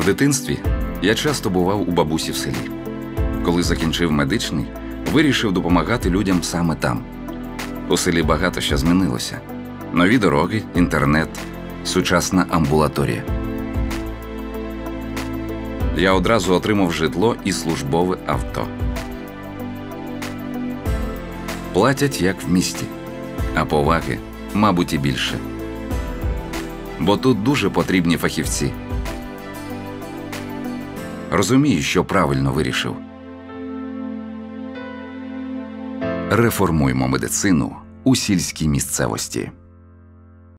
В дитинстві я часто бував у бабусі в селі. Коли закінчив медичний, вирішив допомагати людям саме там. У селі багато що змінилося. Нові дороги, інтернет, сучасна амбулаторія. Я одразу отримав житло і службове авто. Платять, як в місті, а поваги, мабуть, і більше. Бо тут дуже потрібні фахівці. Розумію, що правильно вирішив. Реформуймо медицину у сільській місцевості.